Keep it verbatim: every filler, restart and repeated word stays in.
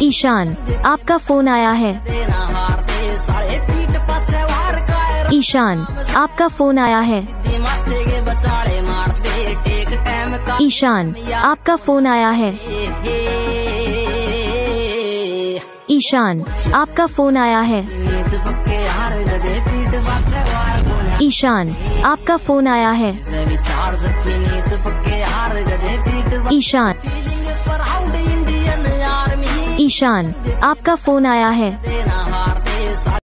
ईशान, आपका फोन आया है। ईशान, आपका फोन आया है। ईशान, आपका फोन आया है। ईशान, आपका फोन आया है। ईशान, आपका फोन आया है। ईशान, ईशान, आपका फोन आया है।